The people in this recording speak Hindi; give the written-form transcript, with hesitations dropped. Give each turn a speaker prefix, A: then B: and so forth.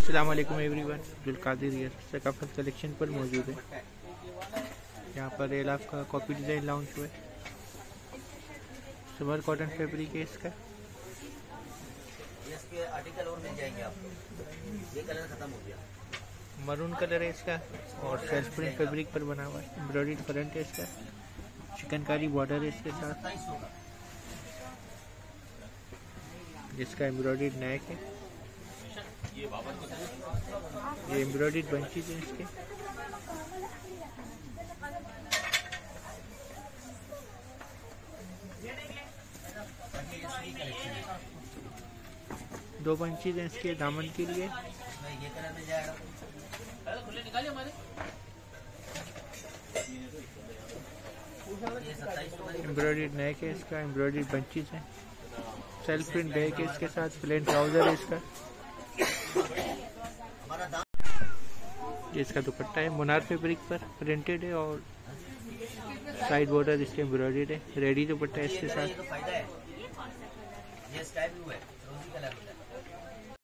A: अस्सलाम वालेकुम एवरीवन, अब्दुल कादिर ये सकाफत कलेक्शन पर मौजूद है। यहाँ पर एलाफ का कॉपी डिज़ाइन लॉन्च हुआ है। समर कॉटन फैब्रिक है इसका।
B: इसके आर्टिकल और मिल जाएंगे आपको। ये कलर खत्म हो गया,
A: मरून कलर है इसका और सेल्फ प्रिंट फैब्रिक पर बना हुआ है। एम्ब्रॉयडर्ड फ्रंट है इसका, चिकनकारी बॉर्डर है इसके साथ, जिसका एम्ब्रॉयडर्ड नेक है। ये एम्ब्रॉयडर्ड बंचेस है इसके। दो बंचेस हैं इसके दामन के लिए।
B: ये कलर मिल जाएगा।
A: एम्ब्रॉयडर्ड नेक है इसका, एम्ब्रॉयडर्ड बंचेस है। सेल्फ प्रिंट बैग है इसके साथ, प्लेन ट्राउजर है इसका। ये इसका दुपट्टा है, मुनार फैब्रिक पर प्रिंटेड है और साइड बॉर्डर इसके एम्ब्रॉयडर्ड है। रेडी दुपट्टा है इसके साथ।
B: ये स्काई ब्लू है, रोजी कलर।